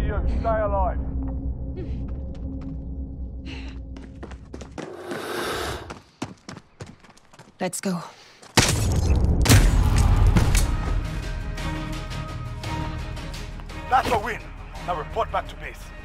you. Stay alive. Let's go. That's a win. Now report back to base.